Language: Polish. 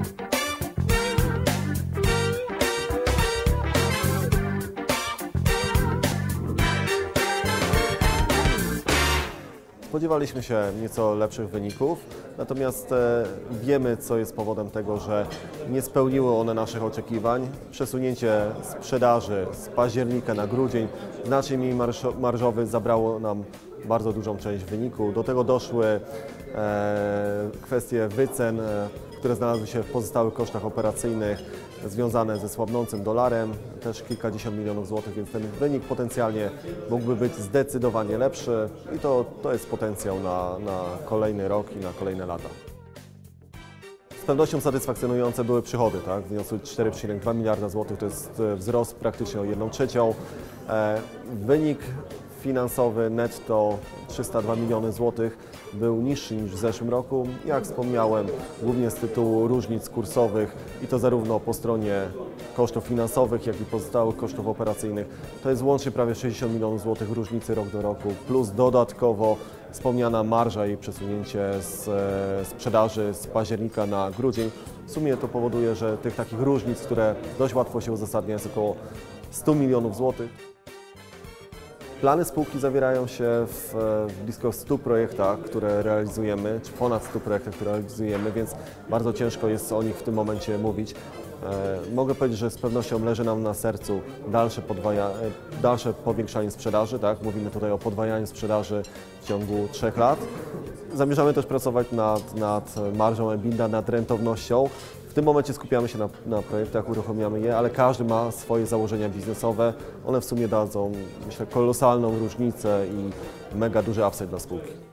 Spodziewaliśmy się nieco lepszych wyników, natomiast wiemy, co jest powodem tego, że nie spełniły one naszych oczekiwań. Przesunięcie sprzedaży z października na grudzień, znacznie mniej marżowy, zabrało nam bardzo dużą część wyniku. Do tego doszły kwestie wycen, które znalazły się w pozostałych kosztach operacyjnych związane ze słabnącym dolarem, też kilkadziesiąt milionów złotych, więc ten wynik potencjalnie mógłby być zdecydowanie lepszy i to jest potencjał na kolejny rok i na kolejne lata. Z pewnością satysfakcjonujące były przychody, tak? Wyniosły 4,2 miliarda złotych, to jest wzrost praktycznie o 1/3. Wynik finansowy netto 302 miliony złotych był niższy niż w zeszłym roku. Jak wspomniałem, głównie z tytułu różnic kursowych i to zarówno po stronie kosztów finansowych, jak i pozostałych kosztów operacyjnych. To jest łącznie prawie 60 milionów złotych różnicy rok do roku, plus dodatkowo wspomniana marża i przesunięcie z sprzedaży z października na grudzień. W sumie to powoduje, że tych takich różnic, które dość łatwo się uzasadnia, jest około 100 milionów złotych. Plany spółki zawierają się w blisko 100 projektach, które realizujemy, czy ponad 100 projektach, które realizujemy, więc bardzo ciężko jest o nich w tym momencie mówić. Mogę powiedzieć, że z pewnością leży nam na sercu dalsze powiększanie sprzedaży. Tak? Mówimy tutaj o podwajaniu sprzedaży w ciągu 3 lat. Zamierzamy też pracować nad marżą EBITDA, nad rentownością. W tym momencie skupiamy się na projektach, uruchamiamy je, ale każdy ma swoje założenia biznesowe. One w sumie dadzą, myślę, kolosalną różnicę i mega duży upside dla spółki.